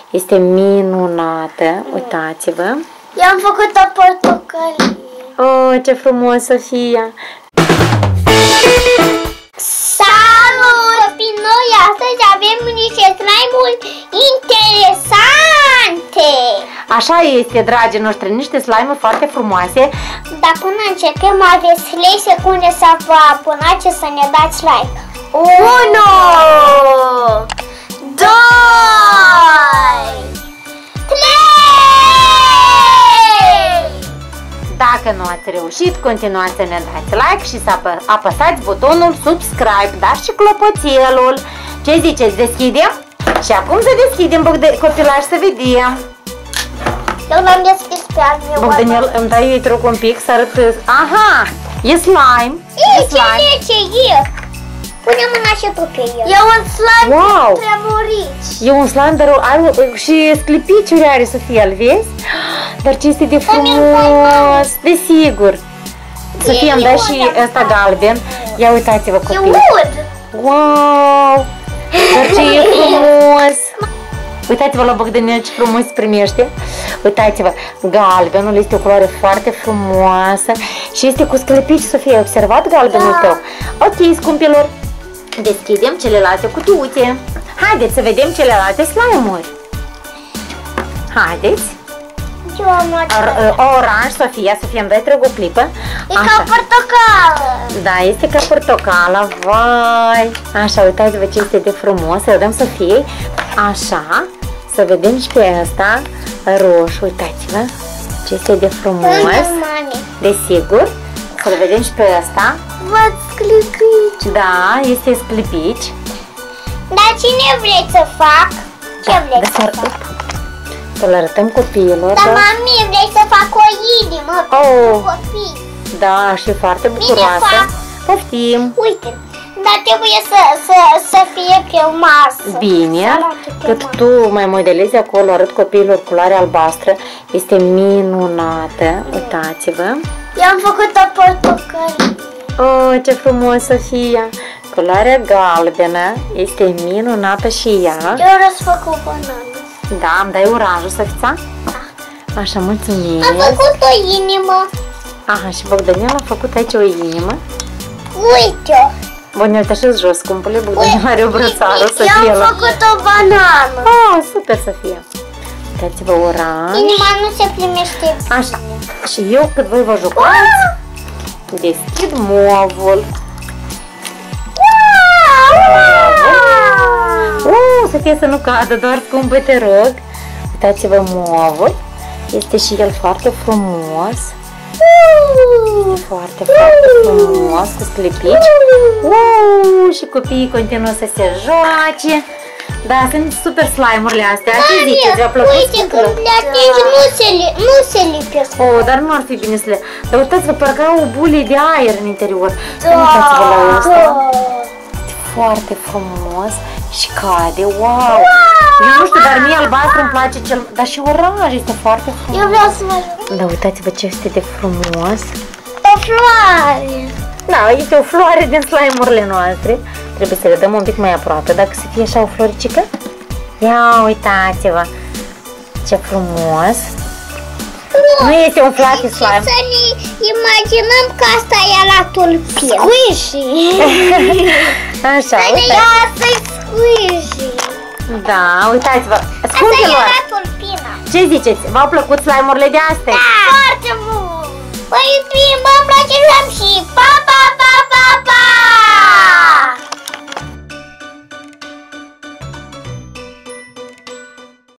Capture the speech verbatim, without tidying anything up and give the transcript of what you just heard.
Este minunată, uitați-vă. I-am făcut o portocalie. Oh, ce frumos, Sofia! Salut! Copii, noi astăzi avem niște slime-uri interesante! Așa este, dragii noștri, niște slime-uri foarte frumoase. Dar până începem, aveți trei secunde să vă abonați și să ne dați like. unu, doi, trei! Dacă nu ați reușit, continuați să ne dați like și să apă apăsați butonul subscribe, dar și clopoțelul. Ce ziceți, deschidem? Și acum să deschidem, copilași, să vedem. Eu l-am deschis pe al meu. Bogdanel, îmi dai eu truc un pic să arăt. Aha, e slime. Ei, ce ce e? Pune mâna și tu pe el. E un slime wow. prea murici. E un slime, dar are și sclipiciuri are, Sofia, îl vezi? Dar ce este de frumos, desigur. Sofia, îmi dai și ăsta galben. Ia uitați-vă, copii. E ud. Wow! Dar ce e frumos! Uitați-vă la Bogdanel ce frumos se primește. Uitați-vă, galbenul este o culoare foarte frumoasă și este cu sclipici. Sofia, ai observat galbenul da. tău? Ok, scumpilor, deschidem celelalte cutuțe. Haideți să vedem celelalte slime-uri. Haideți. Oranj, Sofia, Sofia, îmi dai trăg o clipă. E ca portocală. Da, este ca portocală, vai. Așa, uitați-vă ce este de frumos. Să-l dăm Sofiei. Așa, să vedem și pe asta roșu, uitați-vă ce este de frumos. Desigur, să-l vedem și pe asta. Văd sclipici. Da, este sclipici. Dar cine vreți să fac? Ce da, vreți să fac? Să-l arătăm copiilor. Dar, mami, vrei să fac o inimă oh. pentru copii. Da, și foarte bucuroasă. Poftim. Uite, dar trebuie să, să, să fie pe o masă. Bine, cât tu mai modelezi acolo, arăt copiilor culoarea albastră. Este minunată, uitați-vă. I-am făcut o portocalie. Oh, ce frumos, Sofia. Culoarea galbenă este minunată și ea. Eu vreau să fac o banană. Da, îmi dai oranjul, Sofița? Da. Așa, mulțumim. Am făcut o inimă. Aha, și Bogdanel a făcut aici o inimă. Uite-o. Bun, te așez jos, scumpule. Bogdanel are o brățară, Sofia. Eu am făcut o banană. Oh, super, Sofia. Uitați-vă oranj. Inima nu se primește. Așa. Și eu, cât voi vă jucați, deschid movul. Uh, Sofia, să nu cadă, doar scumpă, te rog. Uitați-vă movul. Este și el foarte frumos. Foarte, foarte frumos, cu sclipici. Uh, și copiii continuă să se joace. Da, sunt super slime-urile astea. Ce ziceți? V-a plăcut? Uite, când le atingi, nu se, li nu se lipesc. Oh, dar nu ar fi bine să le... Dar uitați-vă, parcă au o bulie de aer în interior. Da, uitați-vă la asta. Foarte frumos și cade, wow! Eu nu știu, dar mie albastru îmi place cel... Dar și oranj este foarte frumos. Eu vreau să mă joc. Da, uitați-vă ce este de frumos. O floare. Da, este o floare din slime-urile noastre. Trebuie să le dăm un pic mai aproape, dacă să fie așa o floricică. Ia, uitați-vă ce frumos. Nu, nu este un fluffy slime. Să ne imaginăm că asta e la tulpin. Squishy. Așa, uitați. Ia să-i squishy. Da, uitați-vă. Scumpilor, asta e la tulpina. Ce ziceți? V-au plăcut slime-urile de astăzi? Da, foarte mult. Păi, mie îmi place să am și